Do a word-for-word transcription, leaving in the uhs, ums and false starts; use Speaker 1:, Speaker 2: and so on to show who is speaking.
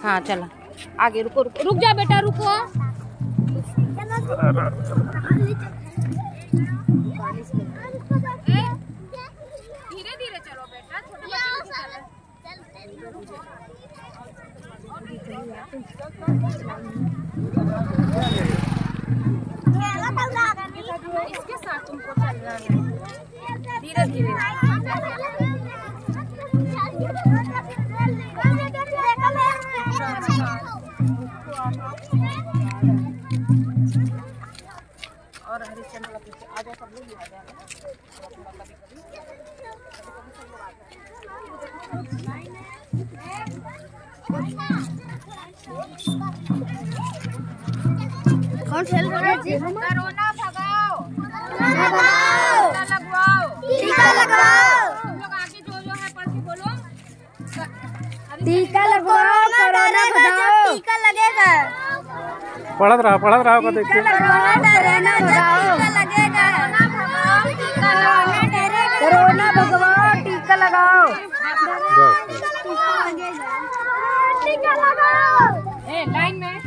Speaker 1: हाँ चला आगे। रुको रुको रुक जा बेटा रुको। धीरे धीरे चलो बेटा, छोटे बच्चे इसके साथ तुमको चलना है धीरे धीरे। और हरिश्चंद्र का पीछे आ जाओ, सब लोग आ जाए। कौन खेल रहा है? कोरोना भगाओ, टीका लगवाओ, टीका लगवाओ। तुम लोग आगे जो जो है पढ़ के बोलो। टीका लगवाओ, कोरोना भगाओ, टीका लगेगा।
Speaker 2: पढ़त रहा पढ़त रहा को देखिए।
Speaker 1: कोरोना भगाओ, टीका लगेगा। कोरोना भगाओ, टीका लगाओ। टीका लगाओ। ए लाइन में